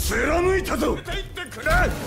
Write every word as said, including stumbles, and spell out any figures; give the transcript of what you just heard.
貫いたぞ。 出て行ってくれ。